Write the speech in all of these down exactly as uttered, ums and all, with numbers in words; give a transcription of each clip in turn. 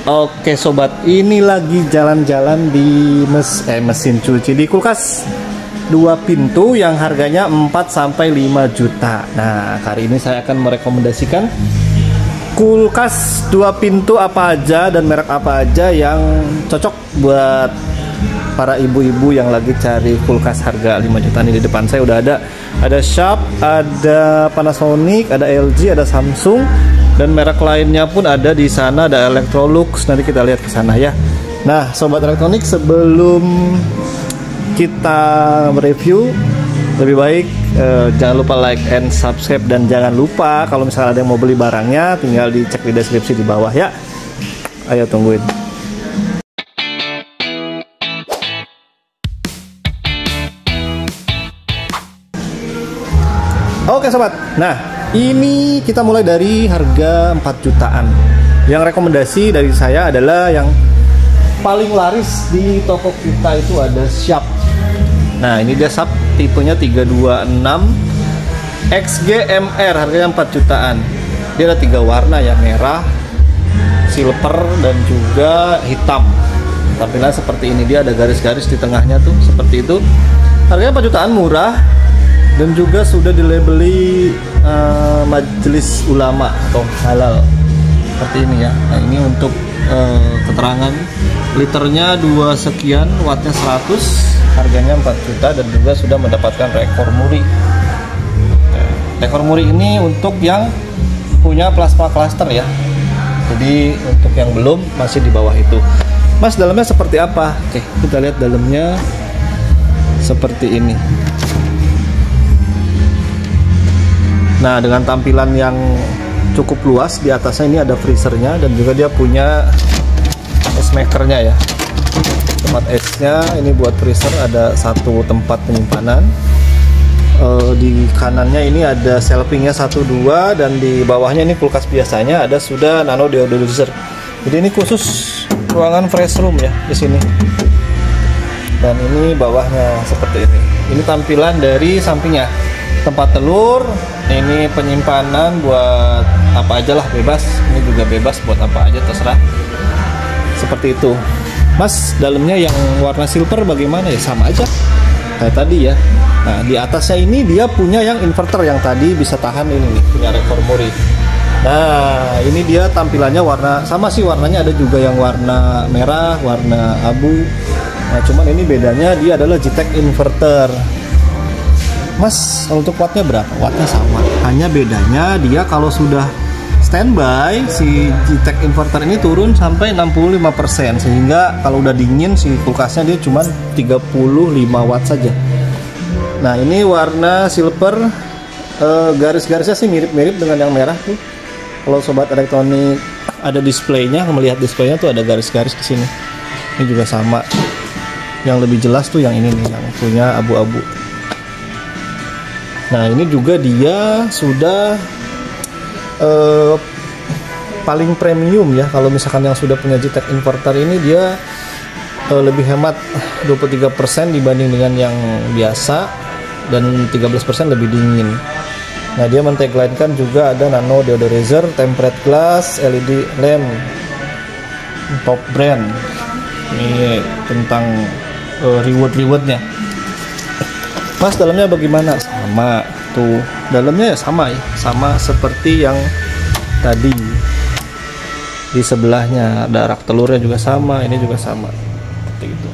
Oke sobat, ini lagi jalan-jalan di mes eh, mesin cuci di kulkas dua pintu yang harganya empat sampai lima juta. Nah, hari ini saya akan merekomendasikan kulkas dua pintu apa aja dan merek apa aja yang cocok buat para ibu-ibu yang lagi cari kulkas harga lima juta. Ini di depan saya udah ada ada Sharp, ada Panasonic, ada L G, ada Samsung, dan merek lainnya pun ada di sana, ada Electrolux. Nanti kita lihat ke sana ya. Nah, sobat elektronik, sebelum kita review, lebih baik eh, jangan lupa like and subscribe, dan jangan lupa kalau misalnya ada yang mau beli barangnya tinggal dicek di deskripsi di bawah ya. Ayo tungguin. Oke sobat, nah ini kita mulai dari harga empat jutaan. Yang rekomendasi dari saya adalah yang paling laris di toko kita itu ada Sharp. Nah ini dia Sharp, tipenya tiga dua enam X G M R, harganya empat jutaan. Dia ada tiga warna ya, merah, silver, dan juga hitam. Tampilannya seperti ini, dia ada garis-garis di tengahnya tuh seperti itu. Harganya empat jutaan, murah. Dan juga sudah dilabeli uh, majelis ulama atau halal seperti ini ya. Nah ini untuk uh, keterangan, liternya dua sekian, wattnya seratus, harganya empat juta, dan juga sudah mendapatkan rekor muri. Rekor muri ini untuk yang punya plasma cluster ya. Jadi untuk yang belum masih di bawah itu. Mas, dalamnya seperti apa? Oke, kita lihat dalamnya seperti ini. Nah, dengan tampilan yang cukup luas, di atasnya ini ada freezernya, dan juga dia punya es makernya ya, tempat esnya. Ini buat freezer, ada satu tempat penyimpanan. E, di kanannya ini ada shelvingnya satu dua, dan di bawahnya ini kulkas biasanya ada sudah nano deodorizer. Jadi ini khusus ruangan fresh room ya di sini. Dan ini bawahnya seperti ini. Ini tampilan dari sampingnya. Tempat telur, ini penyimpanan buat apa aja lah, bebas. Ini juga bebas buat apa aja, terserah. Seperti itu. Mas, dalamnya yang warna silver bagaimana ya? Sama aja kayak tadi ya. Nah, di atasnya ini dia punya yang inverter yang tadi bisa tahan ini nih, punya rekor muri. Nah, ini dia tampilannya warna sama sih, warnanya ada juga yang warna merah, warna abu. Nah, cuman ini bedanya dia adalah G-Tech inverter. Mas, untuk wattnya berapa? Wattnya sama, hanya bedanya dia kalau sudah standby si G-Tech inverter ini turun sampai enam puluh lima persen, sehingga kalau udah dingin si kulkasnya dia cuma tiga puluh lima watt saja. Nah ini warna silver, eh, garis-garisnya sih mirip-mirip dengan yang merah tuh. Kalau sobat elektronik ada displaynya, melihat displaynya tuh ada garis-garis di sini. Ini juga sama. Yang lebih jelas tuh yang ini nih, yang punya abu-abu. Nah ini juga dia sudah uh, paling premium ya. Kalau misalkan yang sudah punya G-Tech inverter ini dia uh, lebih hemat dua puluh tiga persen dibanding dengan yang biasa, dan tiga belas persen lebih dingin. Nah dia men-tagline-kan juga ada nano deodorizer, tempered glass, L E D lamp, top brand. Ini tentang uh, reward-rewardnya. Mas, dalamnya bagaimana? Sama tuh, dalamnya ya sama ya, sama seperti yang tadi. Di sebelahnya ada rak telurnya juga sama, ini juga sama seperti itu.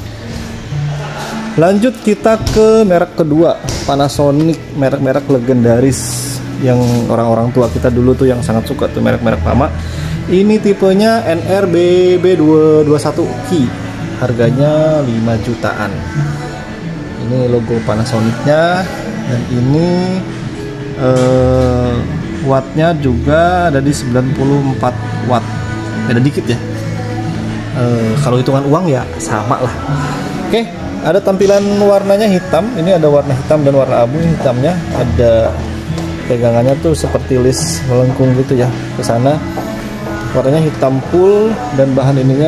Lanjut kita ke merek kedua, Panasonic, merek-merek legendaris yang orang-orang tua kita dulu tuh yang sangat suka tuh, merek-merek lama. Ini tipenya N R B B dua dua satu Ki, harganya lima jutaan. Ini logo Panasonicnya, dan ini uh, wattnya juga ada di sembilan puluh empat watt, beda dikit ya. Uh, kalau hitungan uang ya sama lah. Oke, ada tampilan warnanya hitam. Ini ada warna hitam dan warna abu. Hitamnya ada pegangannya tuh seperti list melengkung gitu ya ke sana. Warnanya hitam full, dan bahan ininya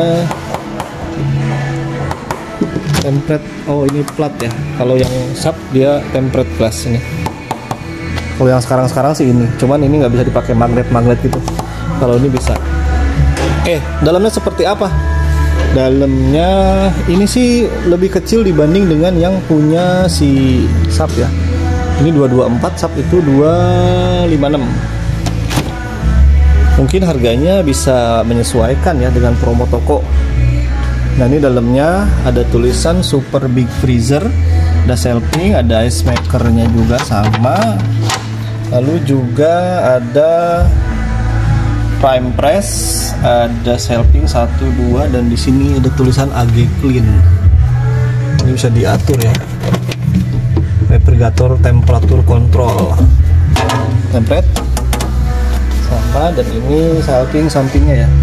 tempered. Oh ini plat ya. Kalau yang Sharp dia tempered glass ini. Kalau yang sekarang-sekarang sih ini, cuman ini nggak bisa dipakai magnet-magnet gitu. Kalau ini bisa. Eh, dalamnya seperti apa? Dalamnya ini sih lebih kecil dibanding dengan yang punya si Sharp ya. Ini dua dua empat, Sharp itu dua lima enam. Mungkin harganya bisa menyesuaikan ya dengan promo toko. Nah, ini dalamnya ada tulisan Super Big Freezer, ada shelving, ada ice makernya juga sama. Lalu juga ada prime press, ada shelving satu dua, dan di sini ada tulisan A G Clean. Ini bisa diatur ya. Refrigerator temperature control. Temperature sama, dan ini shelving sampingnya ya.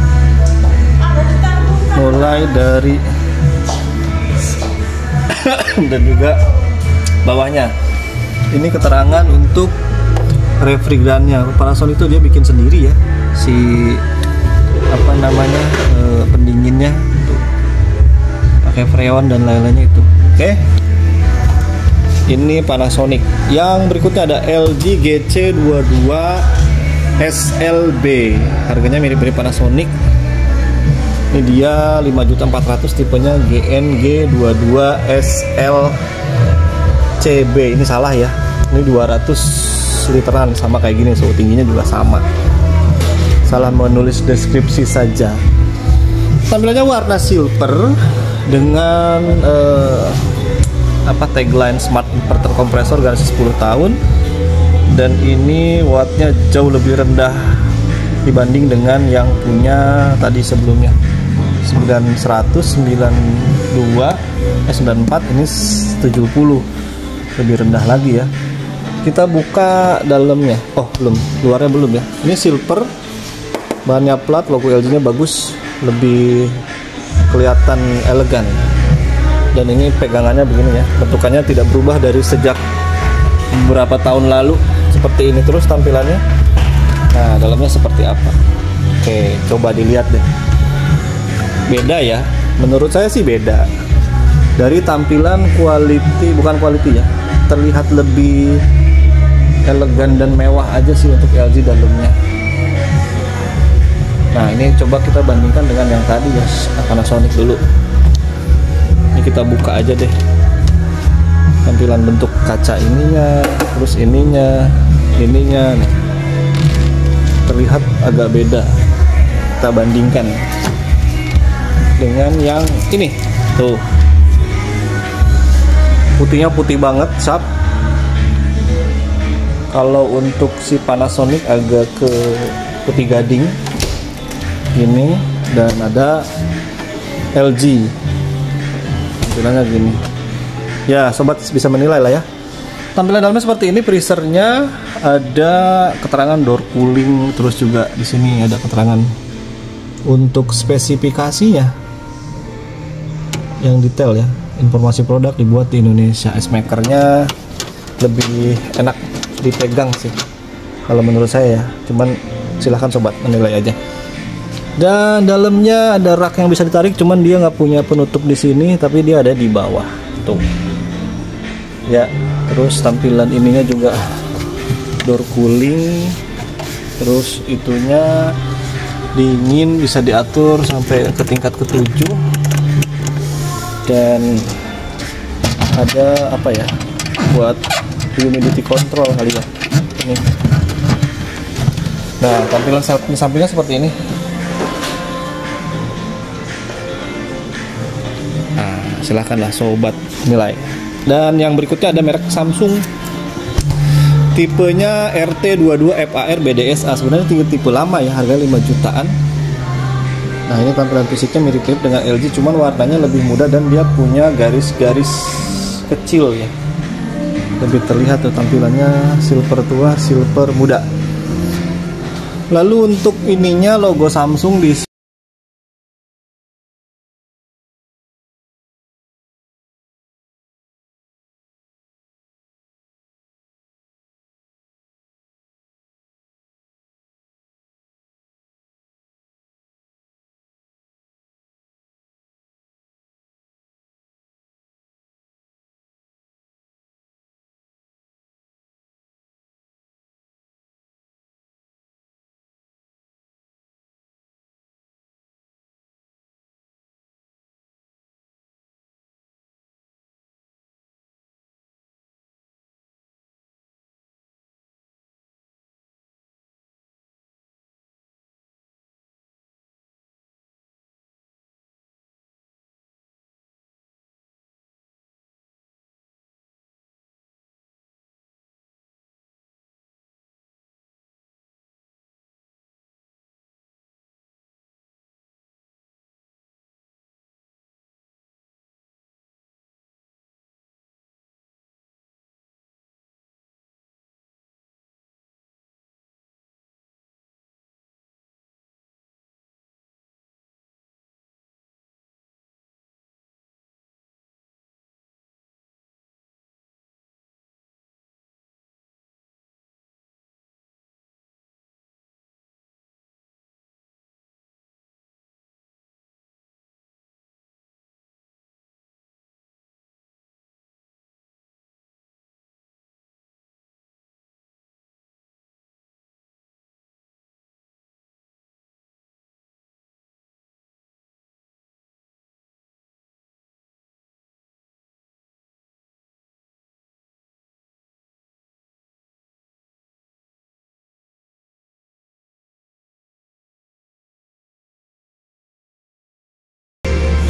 Mulai dari dan juga bawahnya. Ini keterangan untuk refrigerannya. Panasonic itu dia bikin sendiri ya, si apa namanya e, pendinginnya untuk pakai freon dan lain-lainnya itu. Oke, ini Panasonic. Yang berikutnya ada L G G C dua dua S L B. Harganya mirip-mirip Panasonic. Ini dia lima juta empat ratus, tipenya G N G dua dua S L C B. Ini salah ya, ini dua ratus literan, sama kayak gini, suhu tingginya juga sama. Salah menulis deskripsi saja. Tampilannya warna silver dengan eh, apa tagline Smart Inverter Kompresor garansi sepuluh tahun, dan ini wattnya jauh lebih rendah dibanding dengan yang punya tadi sebelumnya. sembilan seratus, sembilan dua, eh sembilan empat, ini tujuh puluh, lebih rendah lagi ya. Kita buka dalamnya. Oh, belum, luarnya belum ya. Ini silver, bahannya plat, logo L G-nya bagus, lebih kelihatan elegan. Dan ini pegangannya begini ya, bentukannya tidak berubah dari sejak beberapa tahun lalu, seperti ini terus tampilannya. Nah, dalamnya seperti apa? Oke, coba dilihat deh. Beda ya, menurut saya sih beda. Dari tampilan quality, bukan quality ya, terlihat lebih elegan dan mewah aja sih untuk L G dalamnya. Nah, ini coba kita bandingkan dengan yang tadi ya, Panasonic dulu. Ini kita buka aja deh tampilan bentuk kaca ininya, terus ininya, ininya nih, terlihat agak beda. Kita bandingkan dengan yang ini tuh, putihnya putih banget, Sharp. Kalau untuk si Panasonic agak ke putih gading gini, dan ada L G tampilannya gini ya. Sobat bisa menilai lah ya. Tampilan dalamnya seperti ini. Freezernya ada keterangan door cooling, terus juga di sini ada keterangan untuk spesifikasinya yang detail ya. Informasi produk dibuat di Indonesia. Ice makernya lebih enak dipegang sih kalau menurut saya ya, cuman silahkan sobat menilai aja. Dan dalamnya ada rak yang bisa ditarik, cuman dia nggak punya penutup di sini, tapi dia ada di bawah tuh ya. Terus tampilan ininya juga door cooling, terus itunya dingin, bisa diatur sampai ke tingkat ketujuh, dan ada apa ya, buat humidity control kali ya ini. Nah, tampilan sampingnya seperti ini. Nah, silahkanlah sobat nilai. Dan yang berikutnya ada merek Samsung, tipenya R T dua dua F A R B D S A. Sebenarnya tipe tipe lama ya, harganya lima jutaan. Nah, ini tampilan fisiknya mirip-mirip dengan L G, cuman warnanya lebih muda dan dia punya garis-garis kecil ya. Lebih terlihat tuh tampilannya, silver tua, silver muda. Lalu untuk ininya logo Samsung di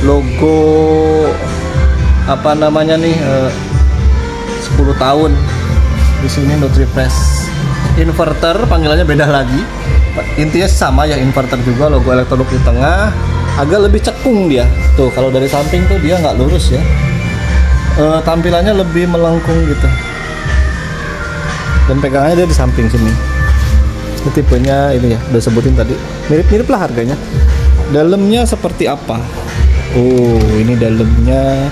logo apa namanya nih uh, sepuluh tahun di sini. Nutripress inverter, panggilannya beda lagi, intinya sama ya, inverter juga, logo elektronik di tengah, agak lebih cekung dia tuh. Kalau dari samping tuh dia nggak lurus ya, uh, tampilannya lebih melengkung gitu, dan pegangannya dia di samping sini. Ini tipenya ini ya, udah sebutin tadi, mirip-mirip lah harganya. Dalamnya seperti apa? Oh, ini dalamnya,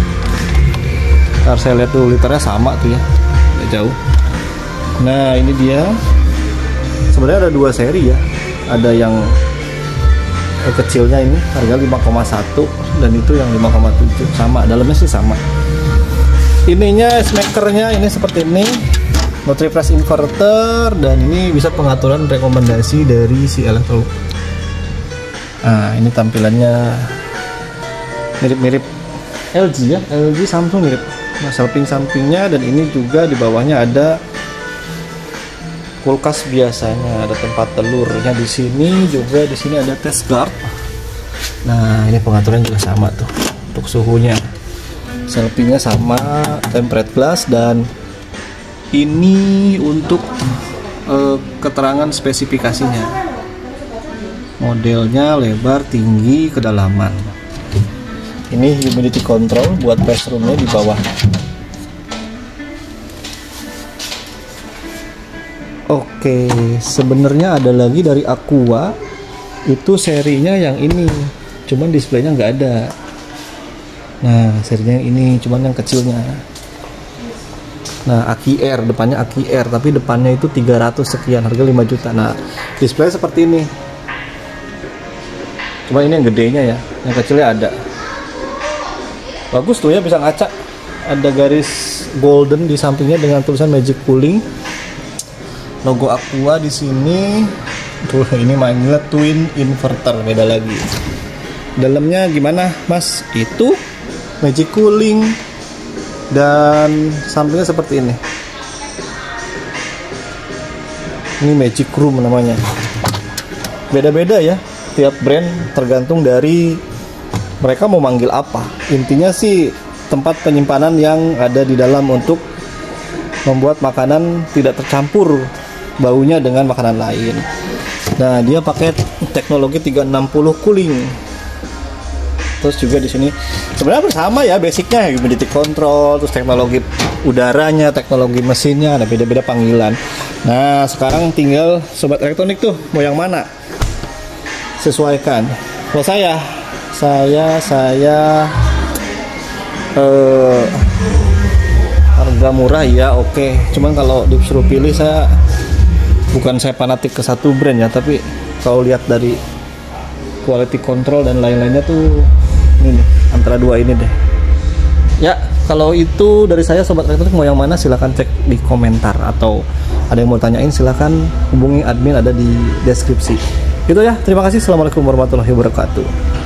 ntar saya lihat dulu, liternya sama tuh ya, nggak jauh. Nah ini dia, sebenarnya ada dua seri ya, ada yang kecilnya ini harga lima koma satu dan itu yang lima koma tujuh, sama, dalamnya sih sama. Ininya S-makernya ini seperti ini, Nutripress inverter, dan ini bisa pengaturan rekomendasi dari si elektronik. Nah ini tampilannya mirip-mirip L G ya, L G Samsung mirip. Nah samping-sampingnya, dan ini juga di bawahnya ada kulkas biasanya, ada tempat telurnya di sini juga. Di sini ada test guard. Nah ini pengaturan juga sama tuh untuk suhunya, selfie-nya sama, tempered glass, dan ini untuk uh, keterangan spesifikasinya, modelnya, lebar, tinggi, kedalaman. Ini humidity control buat restroomnya di bawah. Oke, sebenarnya ada lagi dari Aqua, itu serinya yang ini, cuman displaynya nggak ada. Nah serinya yang ini, cuman yang kecilnya. Nah Aki Air, depannya Aki Air, tapi depannya itu tiga ratus sekian, harga lima juta. Nah display seperti ini, cuma ini yang gedenya ya, yang kecilnya ada. Bagus tuh ya, bisa ngaca. Ada garis golden di sampingnya dengan tulisan Magic Cooling, logo Aqua di sini. Tuh ini manggilnya twin inverter, beda lagi. Dalamnya gimana Mas? Itu Magic Cooling, dan sampingnya seperti ini. Ini Magic Room namanya. Beda-beda ya, tiap brand tergantung dari mereka mau manggil apa. Intinya sih tempat penyimpanan yang ada di dalam untuk membuat makanan tidak tercampur baunya dengan makanan lain. Nah dia pakai teknologi tiga enam nol cooling. Terus juga di sini sebenarnya bersama ya, basicnya humidity control, terus teknologi udaranya, teknologi mesinnya, ada beda-beda panggilan. Nah sekarang tinggal sobat elektronik tuh mau yang mana, sesuaikan. Kalau saya saya saya eh, harga murah ya oke, okay. Cuman kalau disuruh pilih, saya bukan saya fanatik ke satu brand ya, tapi kalau lihat dari quality control dan lain-lainnya tuh ini nih, antara dua ini deh ya. Kalau itu dari saya sobat elektronik, mau yang mana silahkan cek di komentar, atau ada yang mau tanyain silahkan hubungi admin, ada di deskripsi. Itu ya, terima kasih. Assalamualaikum warahmatullahi wabarakatuh.